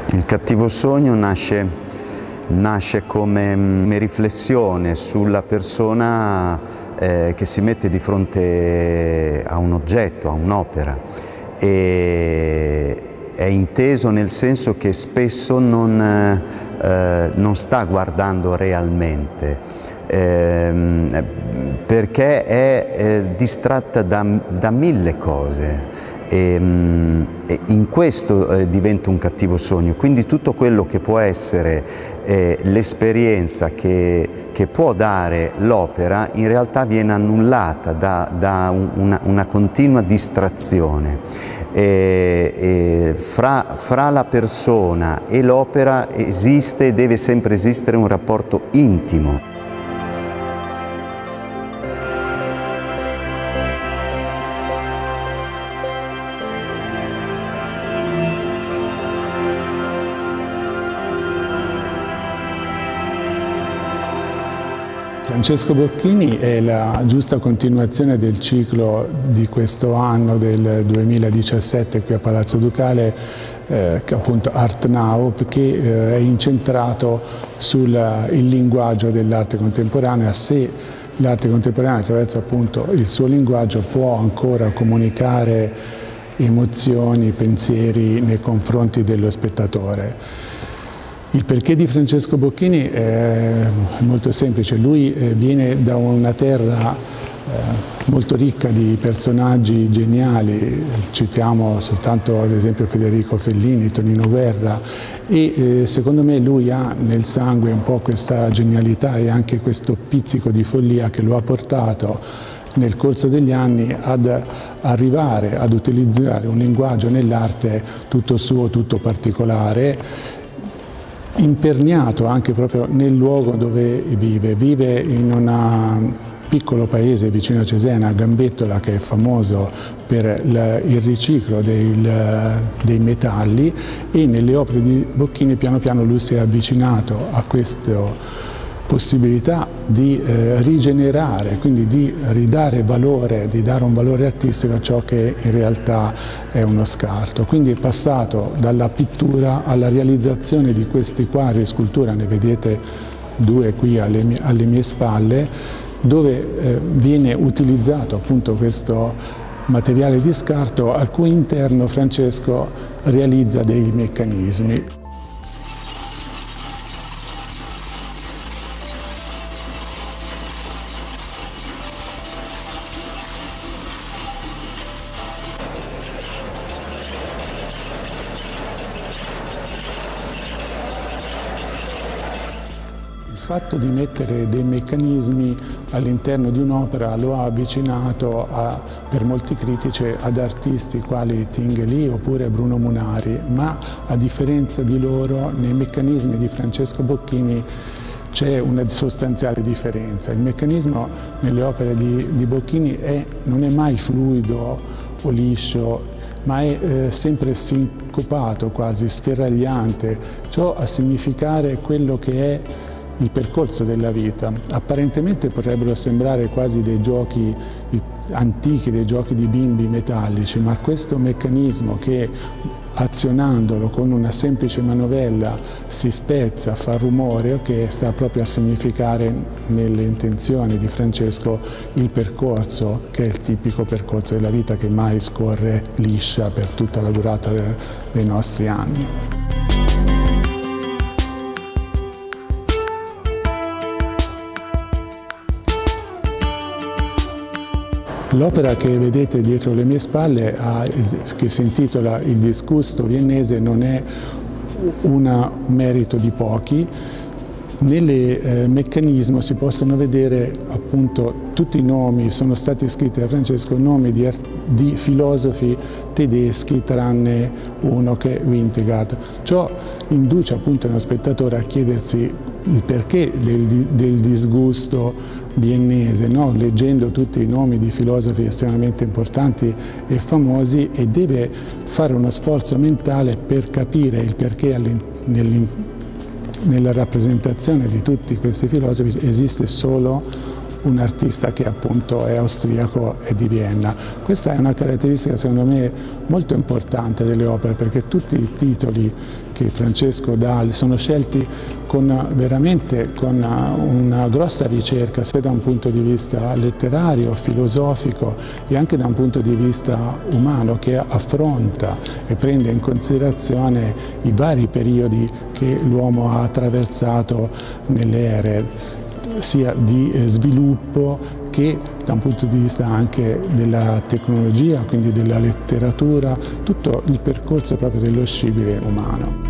Il cattivo sogno nasce come riflessione sulla persona che si mette di fronte a un oggetto, a un'opera, e è inteso nel senso che spesso non sta guardando realmente, perché è distratta da mille cose. E in questo diventa un cattivo sogno, quindi tutto quello che può essere l'esperienza che può dare l'opera in realtà viene annullata da una continua distrazione. Fra la persona e l'opera esiste e deve sempre esistere un rapporto intimo. Francesco Bocchini è la giusta continuazione del ciclo di questo anno, del 2017, qui a Palazzo Ducale, che appunto Art Now, che è incentrato sul linguaggio dell'arte contemporanea, se l'arte contemporanea attraverso appunto il suo linguaggio può ancora comunicare emozioni, pensieri nei confronti dello spettatore. Il perché di Francesco Bocchini è molto semplice. Lui viene da una terra molto ricca di personaggi geniali, citiamo soltanto ad esempio Federico Fellini, Tonino Guerra, e secondo me lui ha nel sangue un po' questa genialità e anche questo pizzico di follia che lo ha portato nel corso degli anni ad arrivare ad utilizzare un linguaggio nell'arte tutto suo, tutto particolare, imperniato anche proprio nel luogo dove vive. Vive in un piccolo paese vicino a Cesena, Gambettola, che è famoso per il riciclo dei metalli, e nelle opere di Bocchini piano piano lui si è avvicinato a questa possibilità di rigenerare, quindi di ridare valore, di dare un valore artistico a ciò che in realtà è uno scarto. Quindi è passato dalla pittura alla realizzazione di questi quadri, scultura, ne vedete due qui alle mie spalle, dove viene utilizzato appunto questo materiale di scarto al cui interno Francesco realizza dei meccanismi. Il fatto di mettere dei meccanismi all'interno di un'opera lo ha avvicinato per molti critici ad artisti quali Tinguely oppure Bruno Munari, ma a differenza di loro nei meccanismi di Francesco Bocchini c'è una sostanziale differenza. Il meccanismo nelle opere di Bocchini non è mai fluido o liscio, ma è sempre sincopato, quasi sferragliante, ciò a significare quello che è il percorso della vita. Apparentemente potrebbero sembrare quasi dei giochi antichi, dei giochi di bimbi metallici, ma questo meccanismo che azionandolo con una semplice manovella si spezza, fa rumore, che sta proprio a significare nelle intenzioni di Francesco il percorso, che è il tipico percorso della vita che mai scorre liscia per tutta la durata dei nostri anni. L'opera che vedete dietro le mie spalle, che si intitola Il disgusto viennese, non è un merito di pochi. Nel meccanismo si possono vedere appunto tutti i nomi, sono stati scritti da Francesco, nomi di filosofi tedeschi tranne uno che è Wintergard. Ciò induce appunto uno spettatore a chiedersi il perché del disgusto viennese, no? Leggendo tutti i nomi di filosofi estremamente importanti e famosi, e deve fare uno sforzo mentale per capire il perché nella rappresentazione di tutti questi filosofi esiste solo un artista che appunto è austriaco e di Vienna. Questa è una caratteristica secondo me molto importante delle opere, perché tutti i titoli che Francesco dà sono scelti veramente con una grossa ricerca, sia da un punto di vista letterario, filosofico e anche da un punto di vista umano, che affronta e prende in considerazione i vari periodi che l'uomo ha attraversato nelle ere, sia di sviluppo che da un punto di vista anche della tecnologia, quindi della letteratura, tutto il percorso proprio dello scibile umano.